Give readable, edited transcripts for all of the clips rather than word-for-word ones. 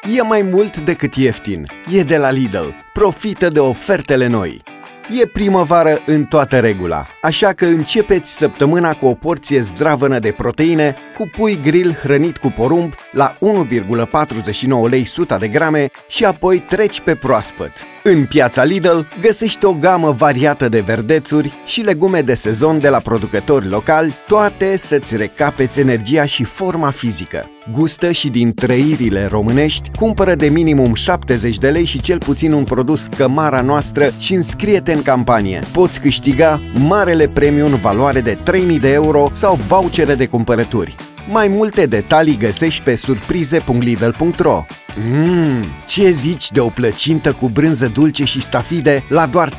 E mai mult decât ieftin. E de la Lidl. Profită de ofertele noi. E primăvară în toată regula, așa că începeți săptămâna cu o porție zdravănă de proteine, cu pui grill hrănit cu porumb la 1,49 lei 100 de grame și apoi treci pe proaspăt. În piața Lidl găsești o gamă variată de verdețuri și legume de sezon de la producători locali, toate să-ți recapeți energia și forma fizică. Gustă și din trăirile românești, cumpără de minimum 70 de lei și cel puțin un produs Cămara Noastră și înscrie-te în campanie. Poți câștiga marele premiu în valoare de 3.000 de euro sau vouchere de cumpărături. Mai multe detalii găsești pe surprize.lidl.ro. Ce zici de o plăcintă cu brânză dulce și stafide la doar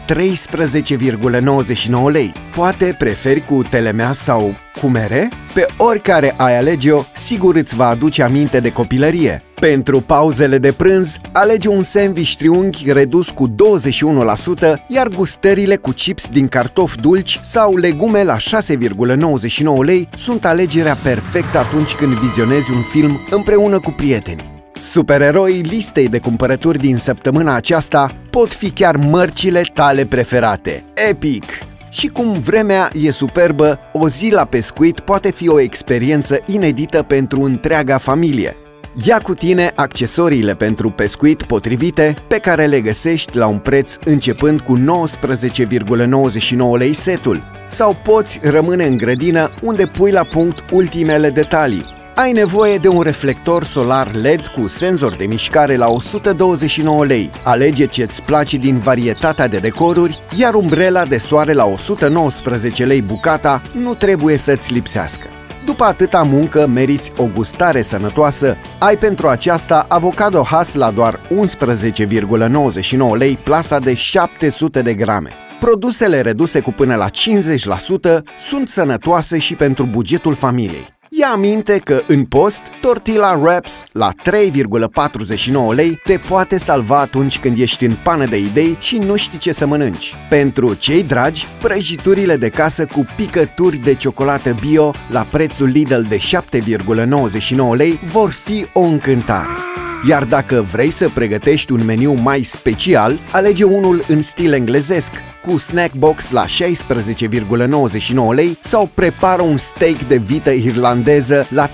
13,99 lei? Poate preferi cu telemea sau cu mere? Pe oricare ai alege-o, sigur îți va aduce aminte de copilărie. Pentru pauzele de prânz, alege un sandwich triunghi redus cu 21%, iar gustările cu chips din cartofi dulci sau legume la 6,99 lei sunt alegerea perfectă atunci când vizionezi un film împreună cu prietenii. Supereroii listei de cumpărături din săptămâna aceasta pot fi chiar mărcile tale preferate. Epic! Și cum vremea e superbă, o zi la pescuit poate fi o experiență inedită pentru întreaga familie. Ia cu tine accesoriile pentru pescuit potrivite, pe care le găsești la un preț începând cu 19,99 lei setul. Sau poți rămâne în grădină, unde pui la punct ultimele detalii. Ai nevoie de un reflector solar LED cu senzor de mișcare la 129 lei. Alege ce-ți place din varietatea de decoruri, iar umbrela de soare la 119 lei bucata nu trebuie să-ți lipsească. După atâta muncă, meriți o gustare sănătoasă, ai pentru aceasta avocado Hass la doar 11,99 lei plasa de 700 de grame. Produsele reduse cu până la 50% sunt sănătoase și pentru bugetul familiei. Ia aminte că în post, tortilla wraps la 3,49 lei te poate salva atunci când ești în pană de idei și nu știi ce să mănânci. Pentru cei dragi, prăjiturile de casă cu picături de ciocolată bio la prețul Lidl de 7,99 lei vor fi o încântare. Iar dacă vrei să pregătești un meniu mai special, alege unul în stil englezesc, cu snack box la 16,99 lei sau prepară un steak de vită irlandeză la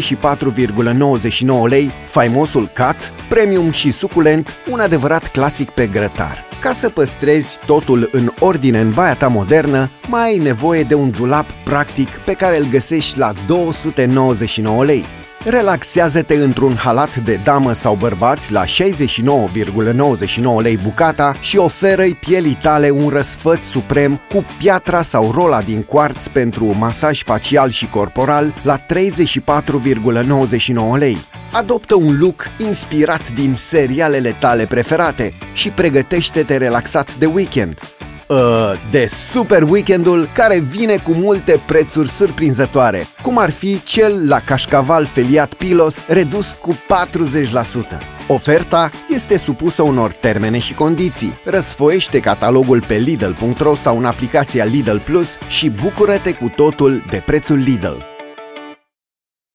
34,99 lei, faimosul cut, premium și suculent, un adevărat clasic pe grătar. Ca să păstrezi totul în ordine în baia ta modernă, mai ai nevoie de un dulap practic pe care îl găsești la 299 lei. Relaxează-te într-un halat de damă sau bărbați la 69,99 lei bucata și oferă-i pielii tale un răsfăț suprem cu piatra sau rola din cuarț pentru masaj facial și corporal la 34,99 lei. Adoptă un look inspirat din serialele tale preferate și pregătește-te relaxat de weekend. De super weekendul care vine cu multe prețuri surprinzătoare, cum ar fi cel la cașcaval feliat Pilos redus cu 40%. Oferta este supusă unor termene și condiții. Răsfoiește catalogul pe Lidl.ro sau în aplicația Lidl Plus și bucură-te cu totul de prețul Lidl.